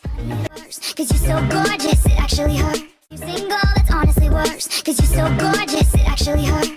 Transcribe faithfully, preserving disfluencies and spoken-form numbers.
Cause you're so gorgeous, it actually hurts. You're single, it's honestly worse. Cause you're so gorgeous, it actually hurts.